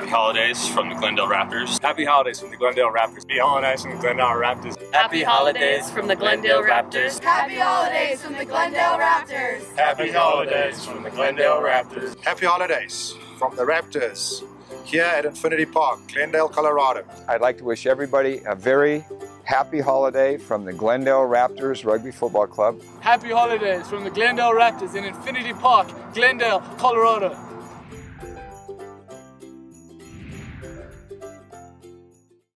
Happy holidays from the Glendale Raptors. Happy holidays from the Glendale Raptors. Happy holidays from the Glendale Raptors. Happy holidays from the Glendale Raptors. Happy holidays from the Glendale Raptors. Happy holidays from the Glendale Raptors. Happy holidays from the Raptors here at Infinity Park, Glendale, Colorado. I'd like to wish everybody a very happy holiday from the Glendale Raptors Rugby Football Club. Happy holidays from the Glendale Raptors in Infinity Park, Glendale, Colorado.